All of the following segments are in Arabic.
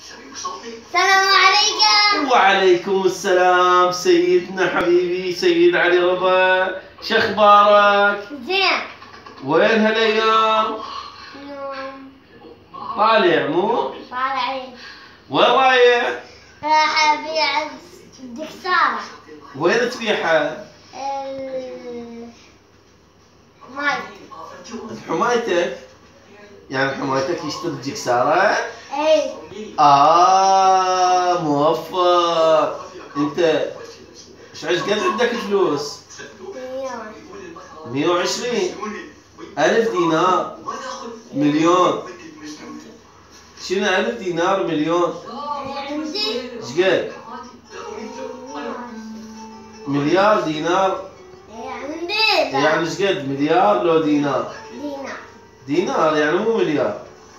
السلام عليكم. وعليكم السلام سيدنا حبيبي سيد علي رضا، شخبارك؟ زين. وين هالايام؟ طالع مو؟ طالعين. وين رايح؟ راح ابيع الدكسارة. وين تبيعها؟ حمايتك؟ يعني حمايتك يشتري الجكسارة؟ اي. موفق. انت ايش قد عندك فلوس؟ 120. 1000 دينار. مليون. شنو 1000 دينار مليون؟ عندي. ايش قد؟ مليار دينار؟ عندي. يعني ايش قد؟ مليار لو دينار؟ دينار يعني مو مليار.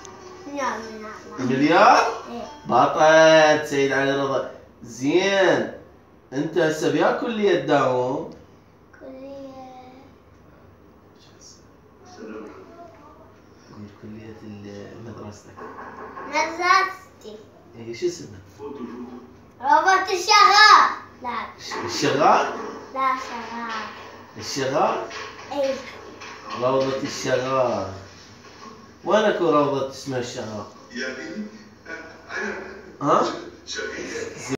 مليار؟ بطل سيد علي رضا. زين انت هسه بيا كلية تداوم؟ كلية مدرستك. مدرستي. اي شو اسمها؟ روضة الشغال. لا. الشغال؟ لا شغال. الشغال؟ اي. روضة الشغال. وين اكو روضة اسمها الشغال؟ ها؟